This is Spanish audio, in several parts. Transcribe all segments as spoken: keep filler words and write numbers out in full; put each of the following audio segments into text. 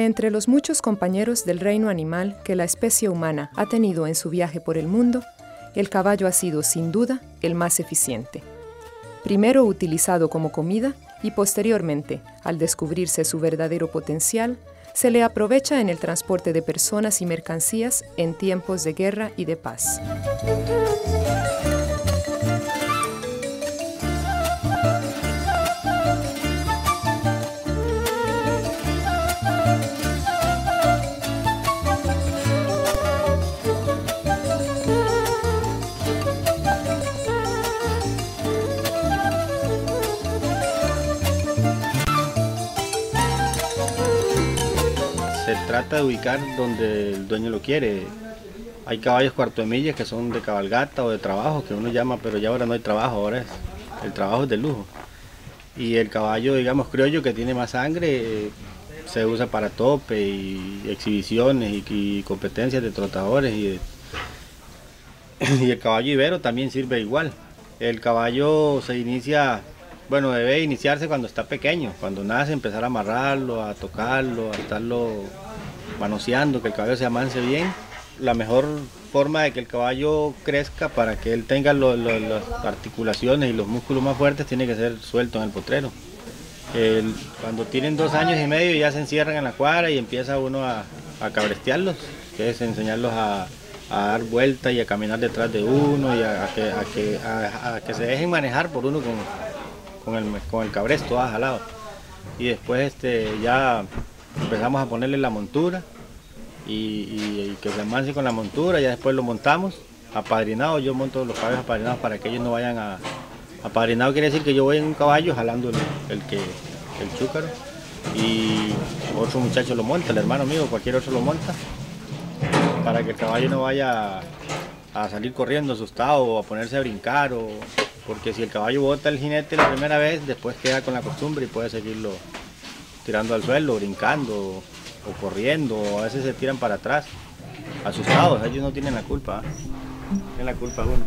entre los muchos compañeros del reino animal que la especie humana ha tenido en su viaje por el mundo, el caballo ha sido sin duda el más eficiente. Primero utilizado como comida y posteriormente, al descubrirse su verdadero potencial, se le aprovecha en el transporte de personas y mercancías en tiempos de guerra y de paz. Se trata de ubicar donde el dueño lo quiere. Hay caballos cuarto de milla que son de cabalgata o de trabajo, que uno llama, pero ya ahora no hay trabajo, ahora es, el trabajo es de lujo. Y el caballo, digamos, criollo, que tiene más sangre, se usa para tope y exhibiciones y, y competencias de trotadores. Y, de, y el caballo ibero también sirve igual. El caballo se inicia, bueno, debe iniciarse cuando está pequeño, cuando nace, empezar a amarrarlo, a tocarlo, a estarlo manoseando, que el caballo se amance bien. La mejor forma de que el caballo crezca para que él tenga lo, lo, las articulaciones y los músculos más fuertes tiene que ser suelto en el potrero. El, cuando tienen dos años y medio ya se encierran en la cuadra y empieza uno a, a cabrestearlos, que es enseñarlos a, a dar vueltas y a caminar detrás de uno y a, a, que, a, que, a, a que se dejen manejar por uno con, con, el, con el cabresto ah, jalado. Y después este, ya empezamos a ponerle la montura. Y, y, y que se amance con la montura, ya después lo montamos, apadrinado, yo monto los caballos apadrinados para que ellos no vayan a... Apadrinado quiere decir que yo voy en un caballo jalando el, el, que, el chúcaro y otro muchacho lo monta, el hermano mío, cualquier otro lo monta, para que el caballo no vaya a, a salir corriendo asustado o a ponerse a brincar, o, porque si el caballo bota el jinete la primera vez, después queda con la costumbre y puede seguirlo tirando al suelo, brincando, o corriendo, o a veces se tiran para atrás, asustados, ellos no tienen la culpa, ¿eh? Tienen la culpa uno.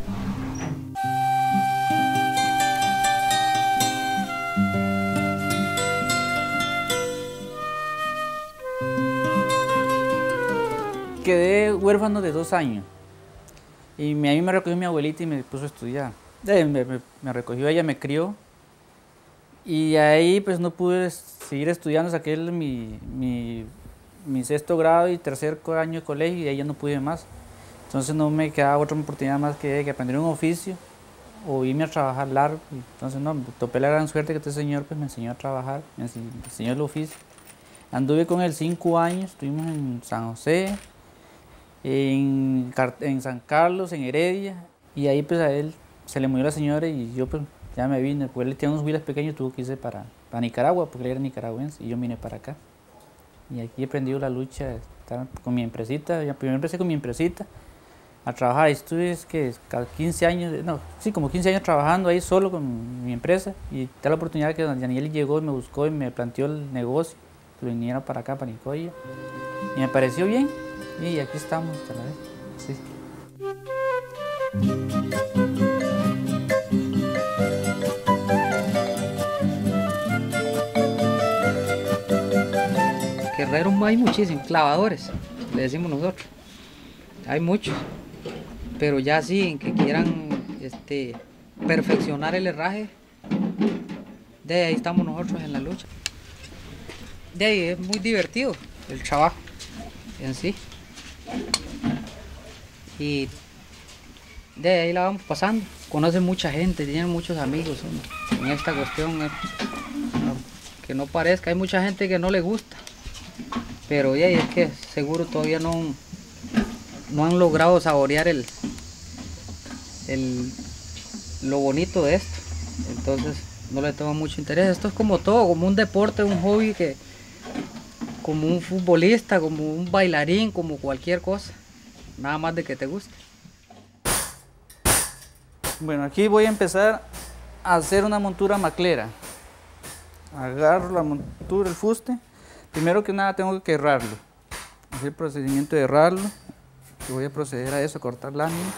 Quedé huérfano de dos años y a mí me recogió mi abuelita y me puso a estudiar. Me, me, me recogió, ella me crió y ahí pues no pude seguir estudiando, saqué mi, mi mi sexto grado y tercer año de colegio y ahí ya no pude más. Entonces no me quedaba otra oportunidad más que, que aprender un oficio o irme a trabajar largo. Entonces no, topé la gran suerte que este señor pues me enseñó a trabajar, me enseñó el oficio. Anduve con él cinco años, estuvimos en San José, en, en San Carlos, en Heredia, y ahí pues a él se le murió la señora y yo pues ya me vine, pues él tenía unos huilas pequeños, tuvo que irse para, para Nicaragua porque él era nicaragüense y yo vine para acá. Y aquí he aprendido la lucha de estar con mi empresita. Yo primero empecé con mi empresita a trabajar. Estuve que quince años, no, sí, como quince años trabajando ahí solo con mi empresa. Y tal la oportunidad que don Daniel llegó y me buscó y me planteó el negocio, que lo vinieron para acá, para Nicoya. Y me pareció bien. Y aquí estamos, a la vez. Sí. Guerreros hay muchísimos, clavadores, le decimos nosotros. Hay muchos, pero ya así, que quieran este, perfeccionar el herraje, de ahí estamos nosotros en la lucha. De ahí es muy divertido el trabajo en sí. Y de ahí la vamos pasando. Conocen mucha gente, tienen muchos amigos ¿no? En esta cuestión. Eh, que no parezca, hay mucha gente que no le gusta. Pero ya es que seguro todavía no, no han logrado saborear el, el, lo bonito de esto. Entonces no le toma mucho interés. Esto es como todo, como un deporte, un hobby, que como un futbolista, como un bailarín, como cualquier cosa. Nada más de que te guste. Bueno, aquí voy a empezar a hacer una montura maclera. Agarro la montura, el fuste. Primero que nada tengo que herrarlo, hacer el procedimiento de herrarlo, y voy a proceder a eso, a cortar láminas.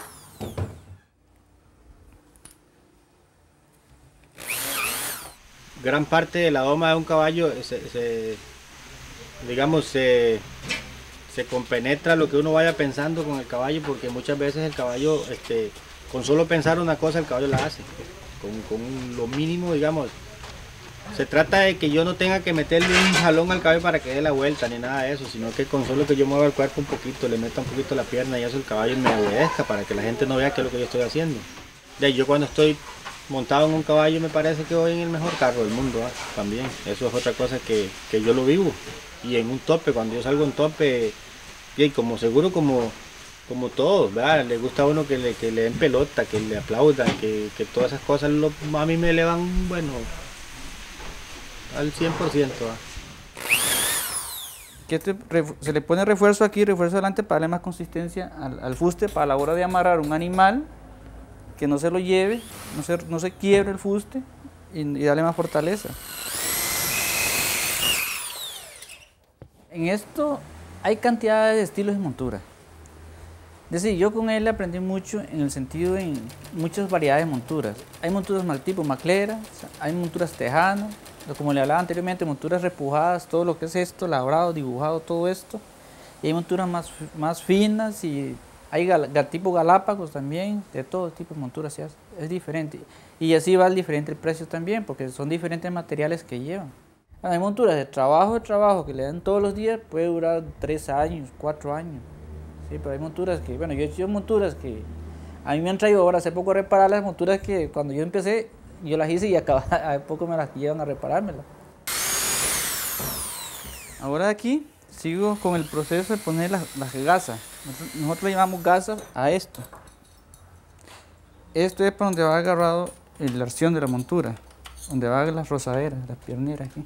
Gran parte de la doma de un caballo se, se, digamos, se, se compenetra lo que uno vaya pensando con el caballo, porque muchas veces el caballo, este, con solo pensar una cosa, el caballo la hace, con, con lo mínimo, digamos. Se trata de que yo no tenga que meterle un jalón al caballo para que dé la vuelta, ni nada de eso, sino que con solo que yo mueva el cuerpo un poquito, le meta un poquito la pierna y eso el caballo me obedezca, para que la gente no vea qué es lo que yo estoy haciendo. De yo cuando estoy montado en un caballo me parece que voy en el mejor carro del mundo, ¿eh? También, eso es otra cosa que, que yo lo vivo. Y en un tope, cuando yo salgo en tope, y como seguro como, como todos, ¿verdad? Le gusta a uno que le, que le den pelota, que le aplaudan, que, que todas esas cosas lo, a mí me elevan, bueno, al cien por ciento. ¿eh? Que este, se le pone refuerzo aquí, refuerzo adelante para darle más consistencia al, al fuste para la hora de amarrar un animal, que no se lo lleve, no se, no se quiebre el fuste y, y darle más fortaleza. En esto hay cantidad de estilos de montura. Es decir, yo con él aprendí mucho en el sentido de muchas variedades de monturas. Hay monturas mal tipo macleras, hay monturas tejanas, como le hablaba anteriormente, monturas repujadas, todo lo que es esto, labrado, dibujado, todo esto. Y hay monturas más, más finas y hay gal, tipo galápagos también, de todo tipo de monturas, es, es diferente. Y así va el diferente precio también, porque son diferentes materiales que llevan. Hay monturas de trabajo, de trabajo, que le dan todos los días, puede durar tres años, cuatro años. Sí, pero hay monturas que, bueno, yo he hecho monturas que a mí me han traído ahora hace poco a reparar las monturas que cuando yo empecé, yo las hice y acaba, a poco me las llevan a reparármelas. Ahora aquí sigo con el proceso de poner las, las gasas. Nosotros, nosotros le llamamos gasas a esto. Esto es para donde va agarrado la arción de la montura, donde van las rozaderas, las pierneras aquí.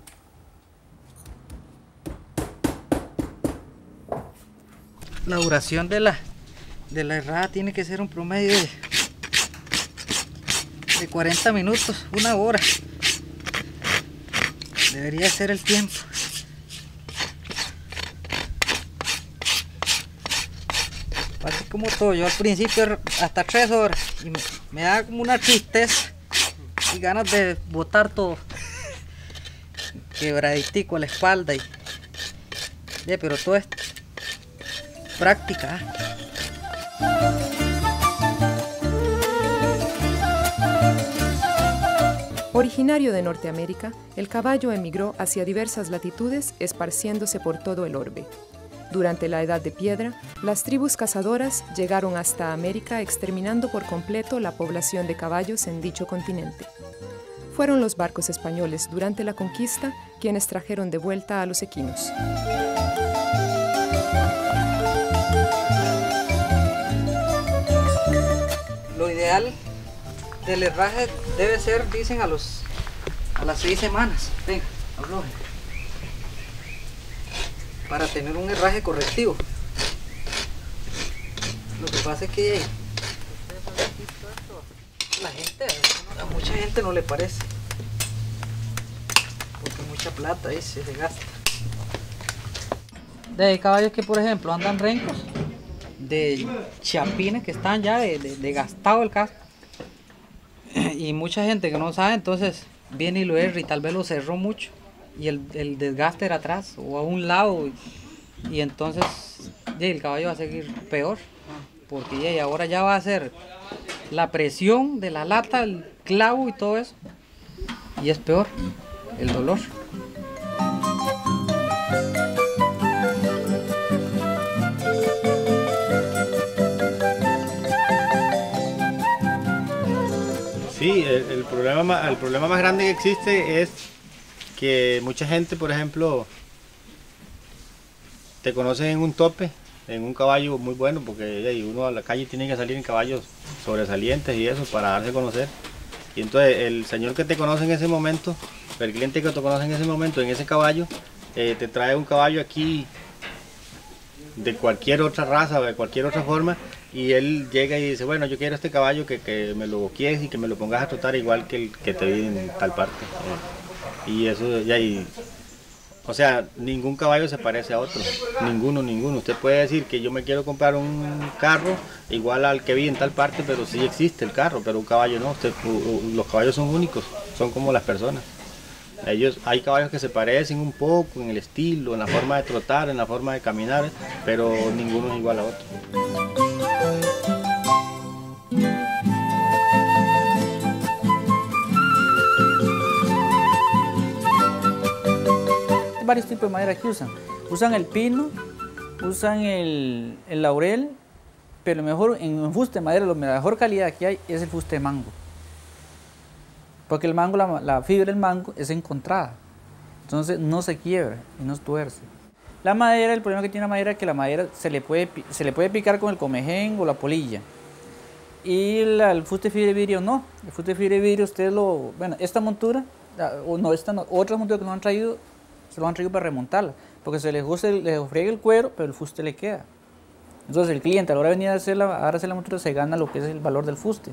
La duración de la, de la herrada tiene que ser un promedio de, de cuarenta minutos, una hora. Debería ser el tiempo. Así como todo, yo al principio hasta tres horas y me, me da como una tristeza y ganas de botar todo. Quebraditico a la espalda y, yeah, pero todo es práctica. Originario de Norteamérica, el caballo emigró hacia diversas latitudes, esparciéndose por todo el orbe. Durante la Edad de Piedra, las tribus cazadoras llegaron hasta América, exterminando por completo la población de caballos en dicho continente. Fueron los barcos españoles durante la conquista quienes trajeron de vuelta a los equinos. Lo ideal del herraje debe ser, dicen, a los a las seis semanas. Venga, afloje. Para tener un herraje correctivo. Lo que pasa es que la gente, a mucha gente no le parece, porque mucha plata ahí se gasta. De caballos que, por ejemplo, andan rencos, de chapines que están ya de, de, de gastado el casco, y mucha gente que no sabe, entonces viene y lo erra y tal vez lo cerró mucho y el, el desgaste era atrás o a un lado, y, y entonces ya, el caballo va a seguir peor, porque ya, y ahora ya va a ser la presión de la lata, el clavo y todo eso, y es peor el dolor. Sí, el, el, problema, el problema más grande que existe es que mucha gente, por ejemplo, te conocen en un tope, en un caballo muy bueno, porque uno a la calle tiene que salir en caballos sobresalientes y eso para darse a conocer. Y entonces el señor que te conoce en ese momento, el cliente que te conoce en ese momento, en ese caballo, eh, te trae un caballo aquí de cualquier otra raza o de cualquier otra forma, y él llega y dice, bueno, yo quiero este caballo que, que me lo boquies y que me lo pongas a trotar igual que el que te vi en tal parte. Eh, y eso ya, y, o sea, ningún caballo se parece a otro, ninguno, ninguno. Usted puede decir que yo me quiero comprar un carro igual al que vi en tal parte, pero sí existe el carro, pero un caballo no. Usted, los caballos son únicos, son como las personas. Ellos, hay caballos que se parecen un poco en el estilo, en la forma de trotar, en la forma de caminar, pero ninguno es igual a otro. Hay varios tipos de madera que usan. Usan el pino, usan el, el laurel, pero lo mejor, en un fuste de madera, la mejor calidad que hay es el fuste de mango. Porque el mango, la, la fibra del mango es encontrada, entonces no se quiebra y no se tuerce. La madera, el problema que tiene la madera es que la madera se le puede, se le puede picar con el comején o la polilla. Y la, el fuste de fibra de vidrio no. El fuste de fibra de vidrio, ustedes lo... Bueno, esta montura, o no, esta no, otra montura que nos han traído, se lo han traído para remontarla. Porque se les, se les ofrega el cuero, pero el fuste le queda. Entonces el cliente a la hora de venir a hacer la, a hacer la montura se gana lo que es el valor del fuste.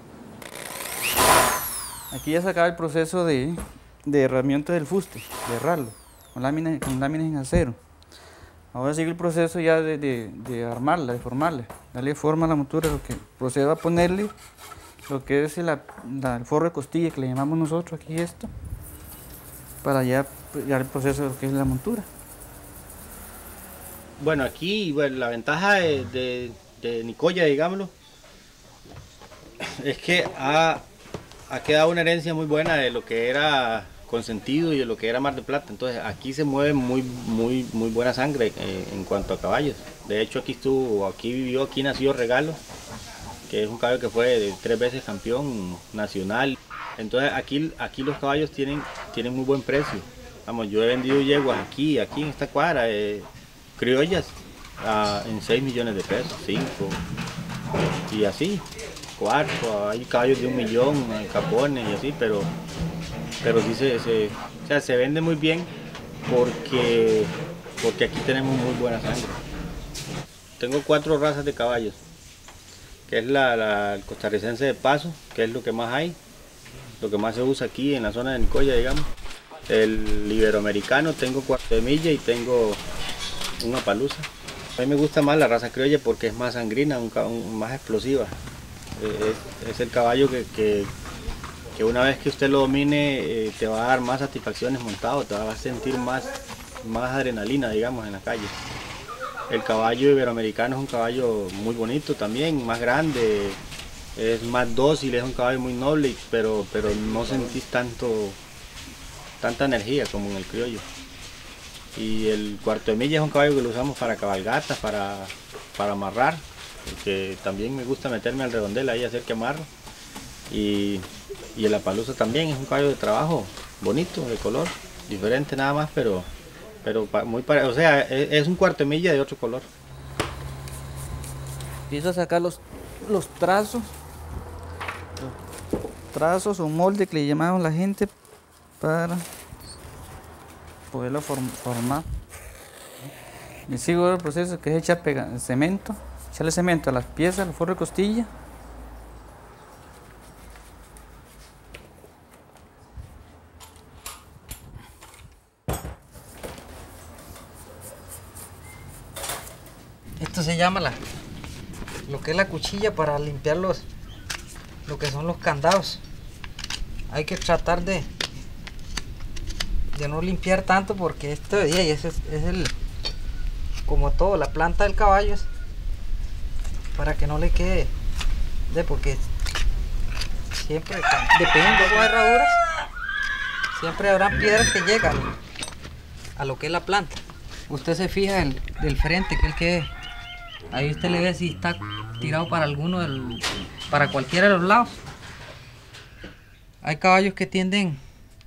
Aquí ya se acaba el proceso de, de herramienta del fuste, de herrarlo, con láminas, con láminas en acero. Ahora sigue el proceso ya de, de, de armarla, de formarla, darle forma a la montura, lo que procedo a ponerle lo que es la, la, el forro de costilla que le llamamos nosotros aquí esto, para ya, ya el proceso de lo que es la montura. Bueno, aquí bueno, la ventaja de, de, de Nicoya, digámoslo, es que ha... ha quedado una herencia muy buena de lo que era Consentido y de lo que era Mar del Plata. Entonces aquí se mueve muy muy muy buena sangre eh, en cuanto a caballos. De hecho aquí estuvo, aquí vivió, aquí nació Regalo, que es un caballo que fue de tres veces campeón nacional. Entonces aquí, aquí los caballos tienen, tienen muy buen precio. Vamos, yo he vendido yeguas aquí, aquí en esta cuadra, eh, criollas, a, en seis millones de pesos, cinco y así. Cuatro, hay caballos de un millón, capones y así, pero, pero sí se, se, o sea, se vende muy bien porque, porque aquí tenemos muy buena sangre. Tengo cuatro razas de caballos, que es la, la el costarricense de paso, que es lo que más hay, lo que más se usa aquí en la zona de Nicoya, digamos. El iberoamericano, tengo cuarto de milla y tengo una palusa. A mí me gusta más la raza criolla porque es más sangrina, un, un, más explosiva. Es, es el caballo que, que, que una vez que usted lo domine eh, te va a dar más satisfacciones montado, te va a sentir más, más adrenalina, digamos, en la calle. El caballo iberoamericano es un caballo muy bonito también, más grande, es más dócil, es un caballo muy noble, pero, pero no sentís tanto, tanta energía como en el criollo. Y el cuarto de milla es un caballo que lo usamos para cabalgatas, para, para amarrar, porque también me gusta meterme al redondel ahí a hacer que amarro. Y, y el Appaloosa también es un caballo de trabajo bonito, de color, diferente nada más, pero, pero muy parecido, o sea, es, es un cuarto de milla de otro color. Empiezo a sacar los, los trazos, los trazos o molde que le llamaban la gente para poderlo form, formar. Y sigo el proceso que es echar pega, cemento, echarle cemento a las piezas, al forro de costilla. Esto se llama la, lo que es la cuchilla para limpiar los, lo que son los candados. Hay que tratar de, de no limpiar tanto porque esto de ahí es, es el, como todo, la planta del caballo es para que no le quede, de porque siempre, dependiendo de las herraduras, siempre habrá piedras que llegan a lo que es la planta. Usted se fija el, del frente, que el que ahí usted le ve si está tirado para alguno del, para cualquiera de los lados. Hay caballos que tienden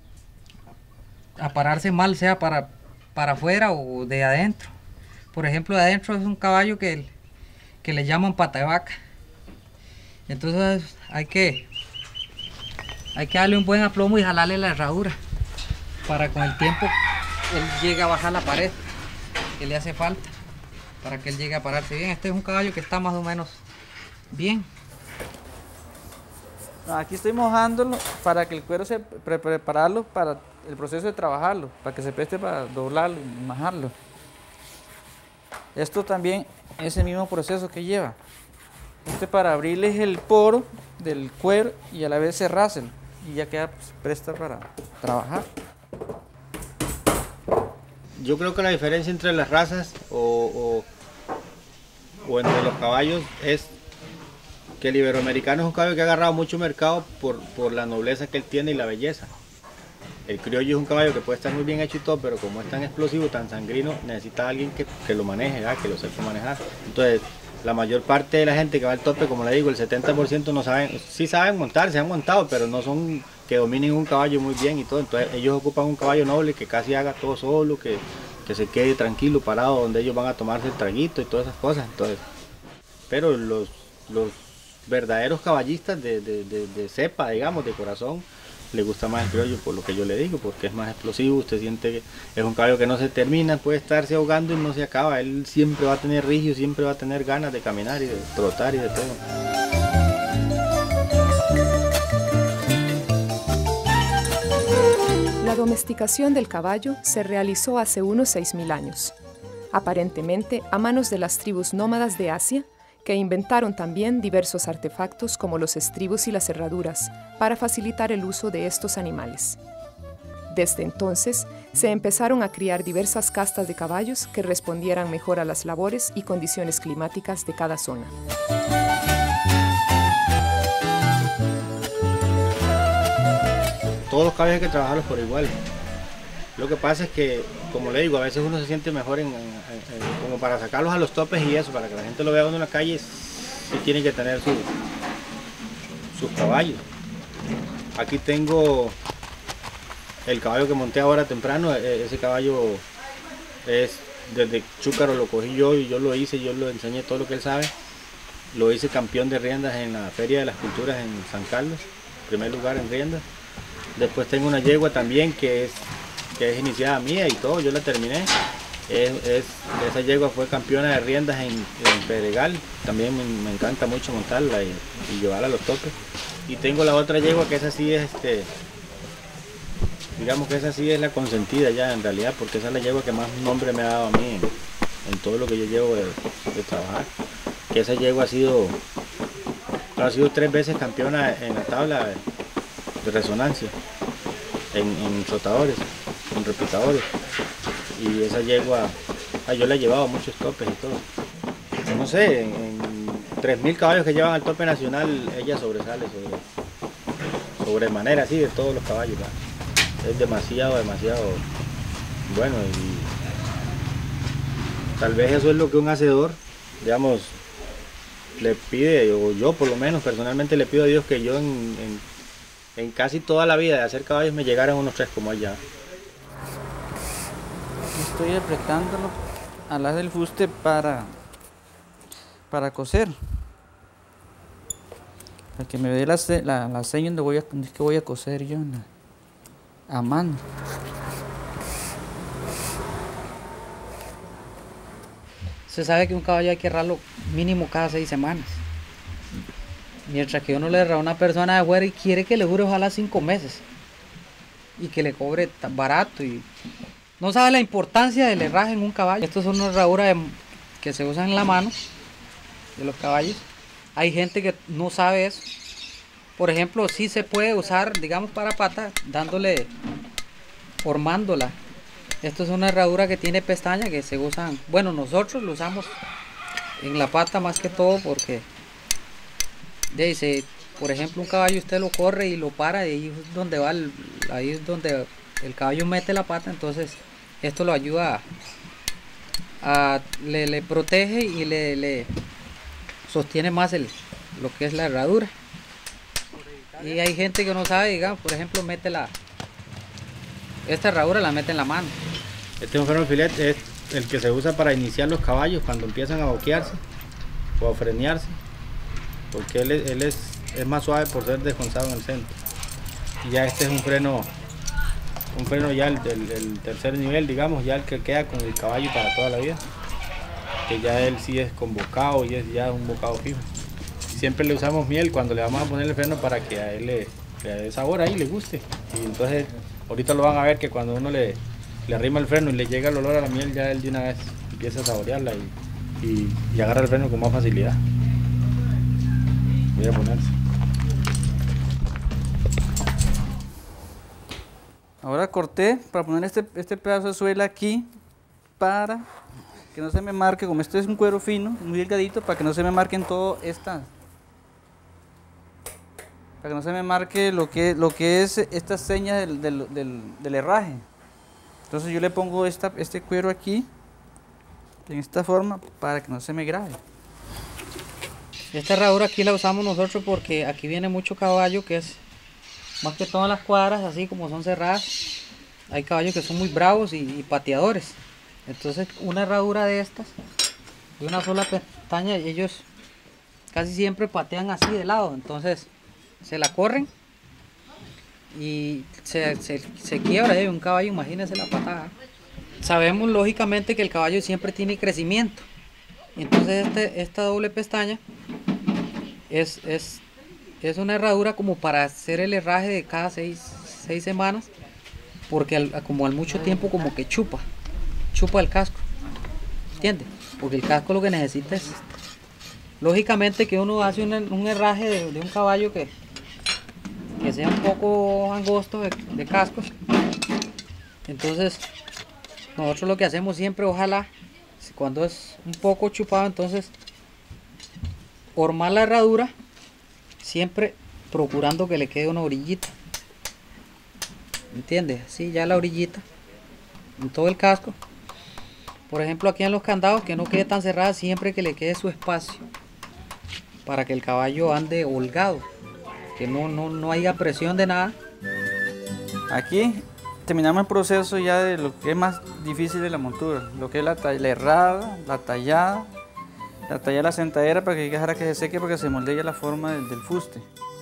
a pararse mal, sea para, para afuera o de adentro. Por ejemplo, de adentro es un caballo que, que le llaman pata de vaca. Entonces hay que, hay que darle un buen aplomo y jalarle la herradura para con el tiempo él llegue a bajar la pared que le hace falta para que él llegue a pararse bien. Este es un caballo que está más o menos bien. Aquí estoy mojándolo para que el cuero se pre prepararlo para el proceso de trabajarlo, para que se preste para doblarlo y majarlo. Esto también es el mismo proceso que lleva. Este para abrirles el poro del cuero y a la vez cerrárselo y ya queda pues, presta para trabajar. yo creo que la diferencia entre las razas o, o, o entre los caballos es que el iberoamericano es un caballo que ha agarrado mucho mercado por, por la nobleza que él tiene y la belleza. El criollo es un caballo que puede estar muy bien hecho y todo, pero como es tan explosivo, tan sanguino, necesita a alguien que, que lo maneje, ¿verdad? Que lo sepa manejar. Entonces, la mayor parte de la gente que va al tope, como le digo, el setenta por ciento no saben, sí saben montar, se han montado, pero no son que dominen un caballo muy bien y todo. Entonces, ellos ocupan un caballo noble que casi haga todo solo, que, que se quede tranquilo, parado, donde ellos van a tomarse el traguito y todas esas cosas. Entonces, pero los, los verdaderos caballistas de, de, de, de cepa, digamos, de corazón, le gusta más el criollo, por lo que yo le digo, porque es más explosivo. Usted siente que es un caballo que no se termina, puede estarse ahogando y no se acaba. Él siempre va a tener rigio, siempre va a tener ganas de caminar y de trotar y de todo. La domesticación del caballo se realizó hace unos seis mil años, aparentemente a manos de las tribus nómadas de Asia, que inventaron también diversos artefactos como los estribos y las herraduras para facilitar el uso de estos animales. Desde entonces, se empezaron a criar diversas castas de caballos que respondieran mejor a las labores y condiciones climáticas de cada zona. Todos los caballos hay que trabajarlos por igual. Lo que pasa es que, como le digo, a veces uno se siente mejor en, en, en, como para sacarlos a los topes y eso, para que la gente lo vea uno en la calle, sí tiene que tener su, sus caballos. Aquí tengo el caballo que monté ahora temprano. Ese caballo es, desde chúcaro lo cogí yo y yo lo hice, yo lo enseñé todo lo que él sabe. Lo hice campeón de riendas en la Feria de las Culturas en San Carlos, primer lugar en riendas. Después tengo una yegua también que es que es iniciada mía y todo, yo la terminé. Es, es, esa yegua fue campeona de riendas en, en Pedregal, también me, me encanta mucho montarla y, y llevarla a los topes. Y tengo la otra yegua que esa sí es, este, digamos que esa sí es la consentida ya en realidad, porque esa es la yegua que más nombre me ha dado a mí en, en todo lo que yo llevo de, de trabajar. Que esa yegua ha sido, ha sido tres veces campeona en la tabla de, de resonancia, en, en trotadores, en repitadores, y esa yegua, ah, yo la he llevado a muchos topes y todo. No sé, en, en tres mil caballos que llevan al tope nacional, ella sobresale sobre, sobremanera, así de todos los caballos, ¿verdad? Es demasiado, demasiado bueno, y tal vez eso es lo que un hacedor, digamos, le pide, o yo por lo menos personalmente le pido a Dios que yo en, en, en casi toda la vida de hacer caballos me llegaran unos tres como allá. Estoy apretándolo al haz del fuste para, para coser. Para que me dé la, la, la seña donde voy a, donde es que voy a coser yo en la, a mano. Se sabe que un caballo hay que herrarlo mínimo cada seis semanas. Mientras que uno le herra a una persona de afuera y quiere que le dure ojalá cinco meses. Y que le cobre barato y... No sabe la importancia del herraje en un caballo. Estos son unas herraduras que se usan en la mano de los caballos. Hay gente que no sabe eso. Por ejemplo, sí se puede usar, digamos, para pata, dándole, formándola. Esto es una herradura que tiene pestañas que se usan. Bueno, nosotros lo usamos en la pata más que todo porque, dice, por ejemplo, un caballo usted lo corre y lo para y ahí es donde va, el, ahí es donde el caballo mete la pata, entonces esto lo ayuda a, a le, le protege y le, le sostiene más el, lo que es la herradura. Y hay gente que no sabe, digamos, por ejemplo, mete la esta herradura la mete en la mano. Este freno filet es el que se usa para iniciar los caballos cuando empiezan a boquearse o a frenearse, porque él, es, él es, es más suave por ser desfonzado en el centro. Y ya este es un freno un freno ya el, el, el tercer nivel, digamos, ya el que queda con el caballo para toda la vida, que ya él sí es con bocado y es ya un bocado fijo. Siempre le usamos miel cuando le vamos a poner el freno para que a él le, le dé sabor ahí, le guste. Y entonces ahorita lo van a ver que cuando uno le, le arrima el freno y le llega el olor a la miel, ya él de una vez empieza a saborearla y, y, y agarra el freno con más facilidad. Voy a ponerse. Ahora corté para poner este, este pedazo de suela aquí para que no se me marque, como este es un cuero fino, muy delgadito, para que no se me marquen todo esta, para que no se me marque lo que, lo que es esta seña del, del, del, del herraje. Entonces yo le pongo esta, este cuero aquí, en esta forma, para que no se me grabe. Esta herradura aquí la usamos nosotros porque aquí viene mucho caballo, que es más que todo en las cuadras, así como son cerradas. Hay caballos que son muy bravos y, y pateadores. Entonces una herradura de estas, de una sola pestaña, ellos casi siempre patean así de lado. Entonces se la corren y se, se, se quiebra. ¿eh? Un caballo, imagínense la patada. Sabemos lógicamente que el caballo siempre tiene crecimiento. Entonces este, esta doble pestaña es, es, es una herradura como para hacer el herraje de cada seis, seis semanas, porque al, como al mucho tiempo como que chupa, chupa el casco, ¿entiendes? Porque el casco lo que necesita es, lógicamente que uno hace un, un herraje de, de un caballo que, que sea un poco angosto de, de casco. Entonces nosotros lo que hacemos siempre, ojalá, cuando es un poco chupado, entonces hormar la herradura, siempre procurando que le quede una orillita, ¿entiendes? Así ya la orillita en todo el casco. Por ejemplo, aquí en los candados, que no quede tan cerrada, siempre que le quede su espacio para que el caballo ande holgado, que no, no, no haya presión de nada. Aquí terminamos el proceso ya de lo que es más difícil de la montura, lo que es la, la herrada, la tallada, la tallada de la sentadera, para que hay que dejar que se seque porque se moldea la forma del, del fuste.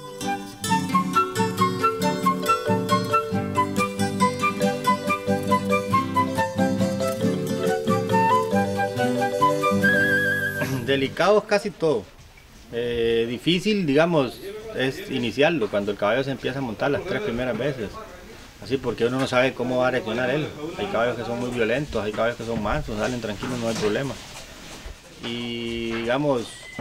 Delicado es casi todo. Eh, difícil, digamos, es iniciarlo, cuando el caballo se empieza a montar las tres primeras veces. Así, porque uno no sabe cómo va a reaccionar él. Hay caballos que son muy violentos, hay caballos que son mansos, salen tranquilos, no hay problema. Y digamos,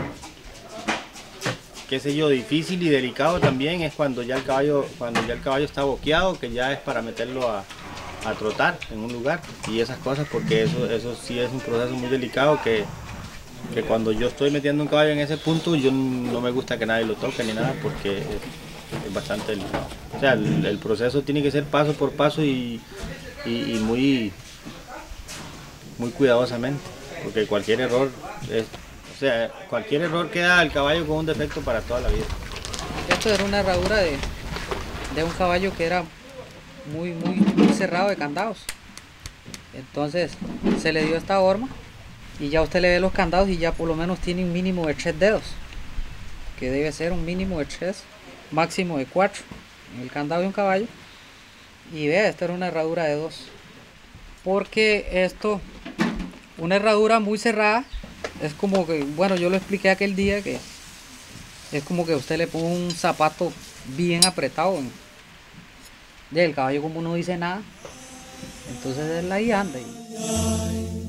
qué sé yo, difícil y delicado también es cuando ya el caballo, cuando ya el caballo está boqueado, que ya es para meterlo a, a trotar en un lugar y esas cosas, porque eso, eso sí es un proceso muy delicado que, que cuando yo estoy metiendo un caballo en ese punto, yo no me gusta que nadie lo toque ni nada, porque es, es bastante delicado. O sea, el, el proceso tiene que ser paso por paso y, y, y muy, muy cuidadosamente, porque cualquier error, es, o sea, cualquier error queda al caballo con un defecto para toda la vida. Esto era una herradura de, de un caballo que era muy, muy, muy cerrado de candados. Entonces se le dio esta horma y ya usted le ve los candados y ya por lo menos tiene un mínimo de tres dedos, que debe ser un mínimo de tres, máximo de cuatro en el candado de un caballo. Y vea, esta era una herradura de dos, porque esto, una herradura muy cerrada, es como que, bueno, yo lo expliqué aquel día, que es como que usted le pone un zapato bien apretado en, y el caballo, como no dice nada, entonces él ahí anda y...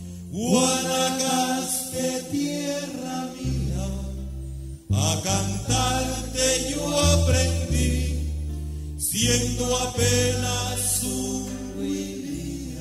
Guanacaste, tierra mía, a cantarte yo aprendí, siendo apenas un huiría.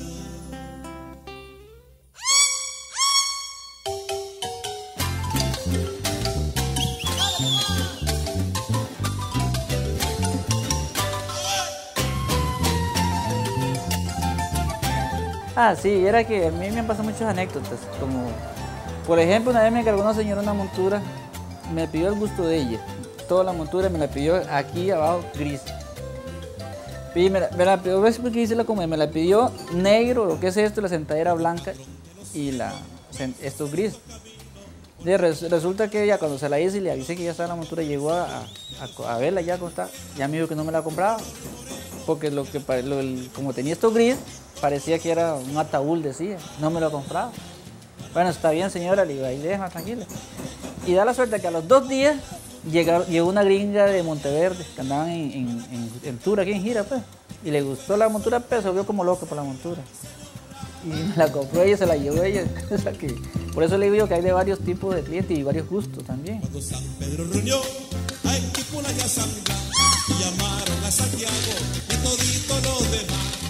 Ah, sí, era que a mí me han pasado muchas anécdotas, como por ejemplo una vez me cargó una señora una montura, me pidió el gusto de ella, toda la montura me la pidió aquí abajo gris, y me la, me la pidió, ¿ves por qué hice la comida? Me la pidió negro, lo que es esto, la sentadera blanca y la, esto gris. De, res, resulta que ella cuando se la hice y le avisé que ya estaba la montura, llegó a, a, a verla ya cómo está, ya me dijo que no me la compraba, porque lo que, lo, el, como tenía esto gris, parecía que era un ataúd, decía, no me lo compraba. Bueno, está bien señora, le digo, ahí deja, tranquila. Y da la suerte que a los dos días llegaron, llegó una gringa de Monteverde, que andaban en, en, en, en tour aquí en gira, pues. Y le gustó la montura, pero se volvió como loco por la montura. Y me la compró ella, se la llevó ella. O sea que, por eso le digo que hay de varios tipos de clientes y varios gustos también. Cuando San Pedro reunió a Estípula y a San Blas, y llamaron a Santiago y todito los demás.